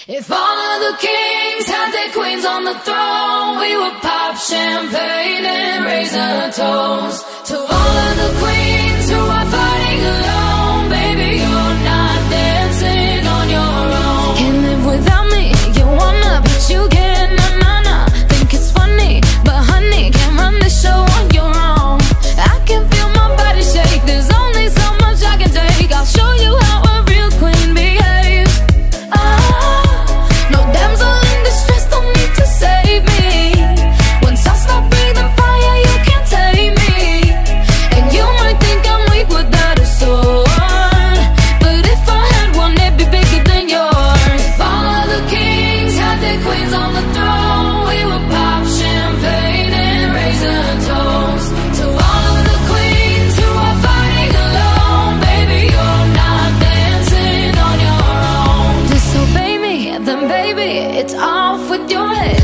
If all of the kings had their queens on the throne, we would pop champagne and raise a toast to all of the queens who are fighting alone. Baby, you're not dancing on your own. Can't live without me, you wanna, but you can't, nah. Think it's funny, but honey, can't run the show on your own. I can feel my body shake, there's only so much I can take. I'll show you how a real queen behaves. No damsel in distress, don't need to save me. Once I stop breathing fire, you can't tame me. And you might think I'm weak without a sword, but if I had one, it'd be bigger than yours. If all of the kings had their queens on the throne, we would pop champagne and raise a toast to all of the queens who are fighting alone. Baby, you're not dancing on your own. Disobey me, then baby, it's off with your head.